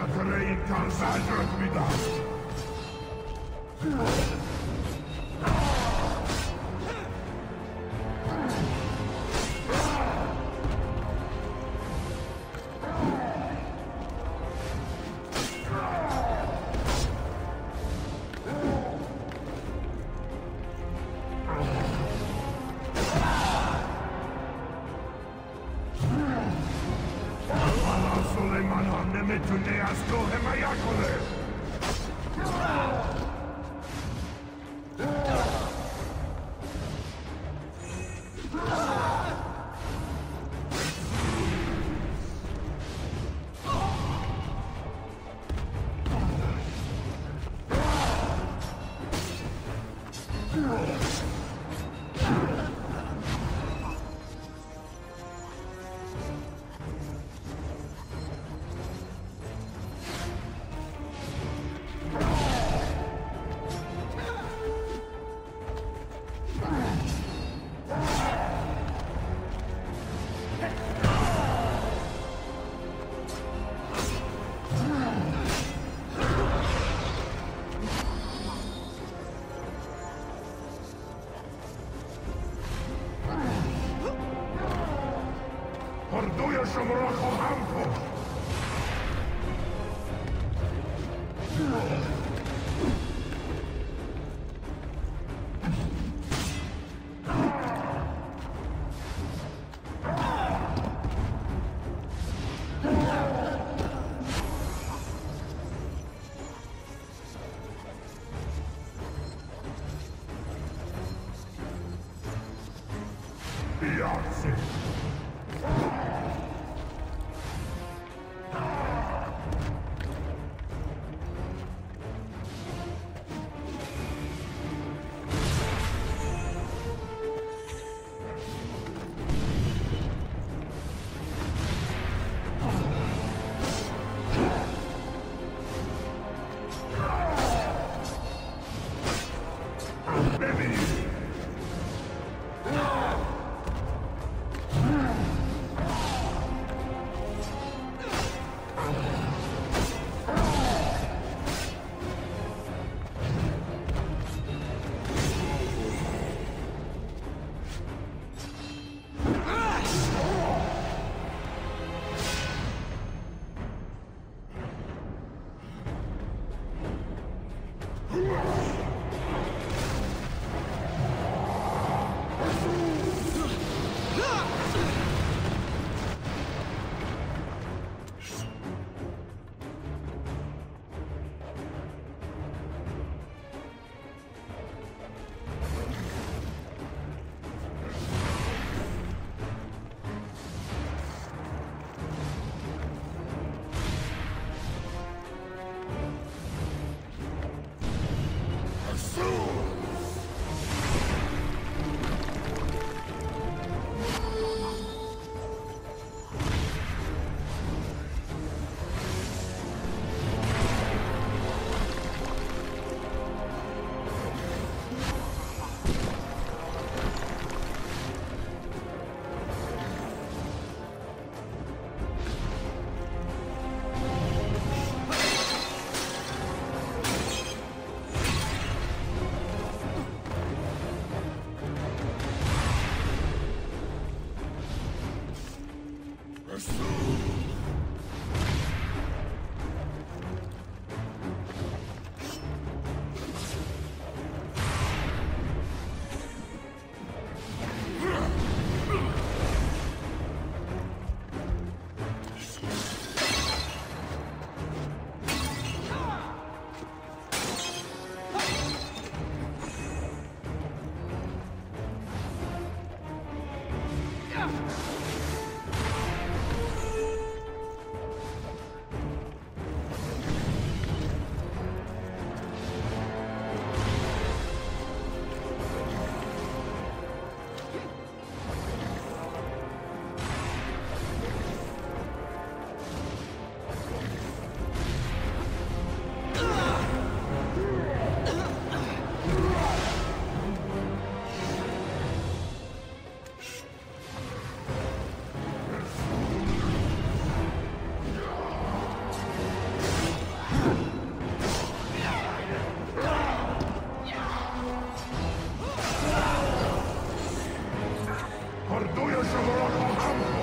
그레이 감사드립니다. Orduję się kochanku! Jacy! Shamrock Ocampo!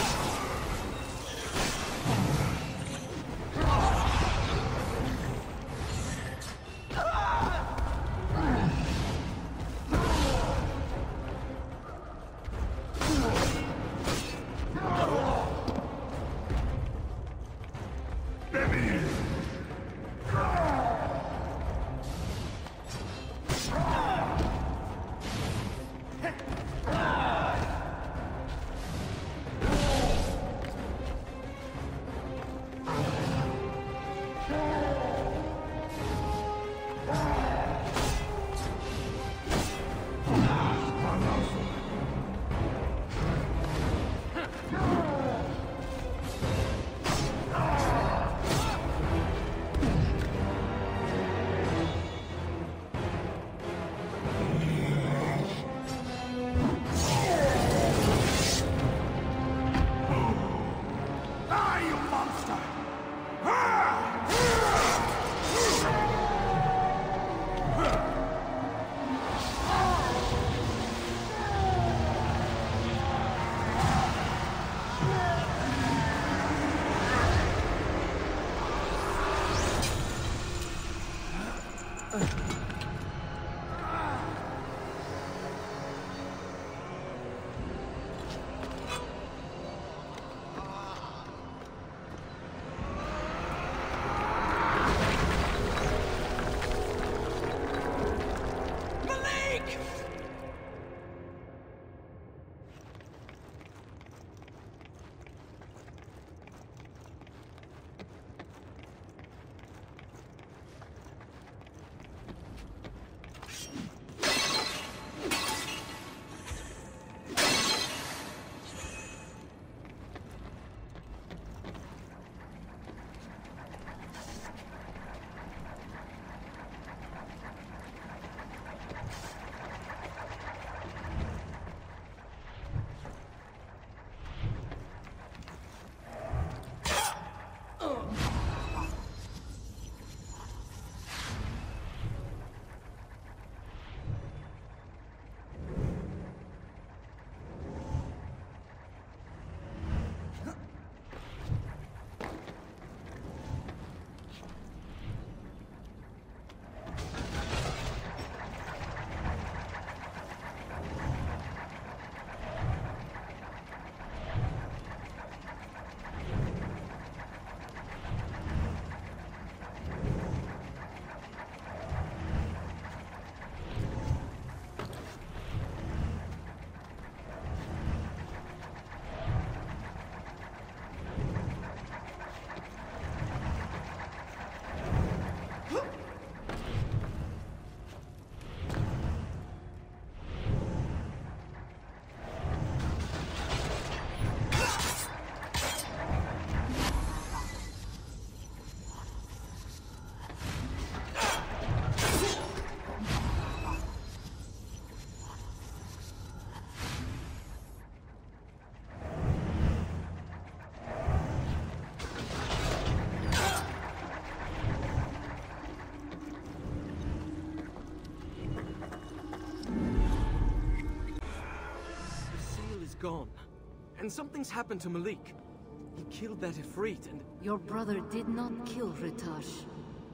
Gone. And something's happened to Malik. He killed that Ifrit and... Your brother did not kill Ratash.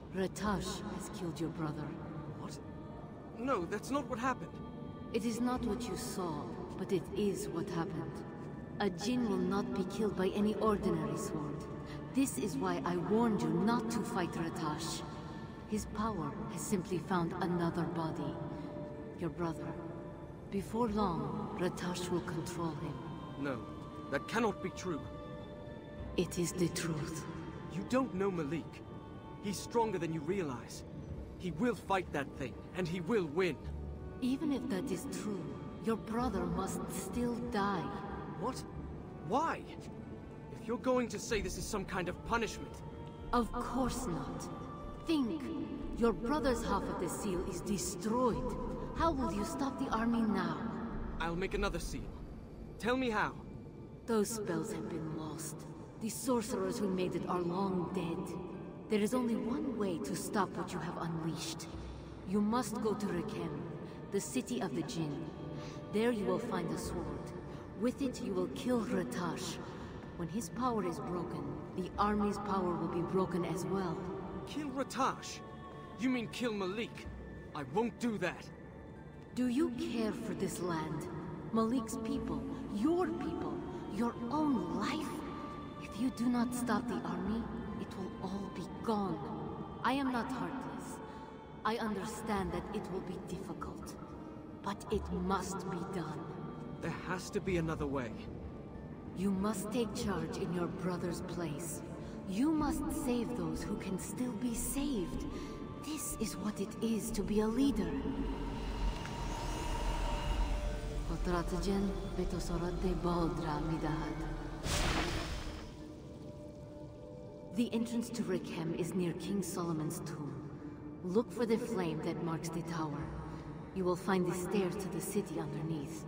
Ratash has killed your brother. What? No, that's not what happened. It is not what you saw, but it is what happened. A Jinn will not be killed by any ordinary sword. This is why I warned you not to fight Ratash. His power has simply found another body. Your brother. Before long, Ratash will control him. No, that cannot be true. It is the truth. You don't know Malik. He's stronger than you realize. He will fight that thing, and he will win. Even if that is true, your brother must still die. What? Why? If you're going to say this is some kind of punishment... Of course not. Think. Your brother's half of the seal is destroyed. How will you stop the army now? I'll make another seal. Tell me how. Those spells have been lost. The sorcerers who made it are long dead. There is only one way to stop what you have unleashed. You must go to Rekem, the city of the Jinn. There you will find a sword. With it, you will kill Ratash. When his power is broken, the army's power will be broken as well. Kill Ratash? You mean kill Malik? I won't do that. Do you care for this land? Malik's people, your own life? If you do not stop the army, it will all be gone. I am not heartless. I understand that it will be difficult. But it must be done. There has to be another way. You must take charge in your brother's place. You must save those who can still be saved. This is what it is to be a leader. The entrance to Rekhem is near King Solomon's tomb. Look for the flame that marks the tower. You will find the stairs to the city underneath.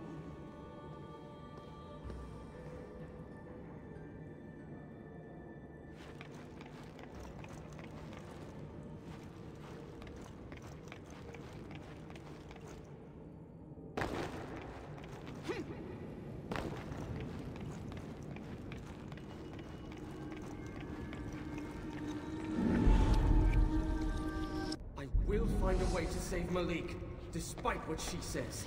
We'll find a way to save Malik, despite what she says.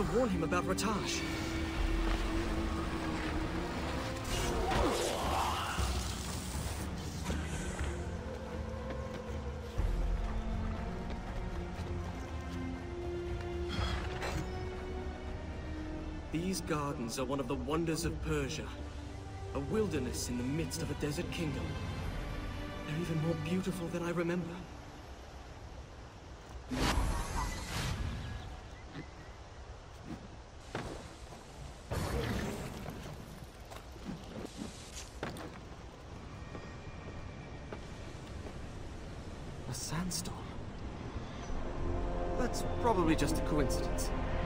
to warn him about Ratash. These gardens are one of the wonders of Persia. A wilderness in the midst of a desert kingdom. They're even more beautiful than I remember. A sandstorm? That's probably just a coincidence.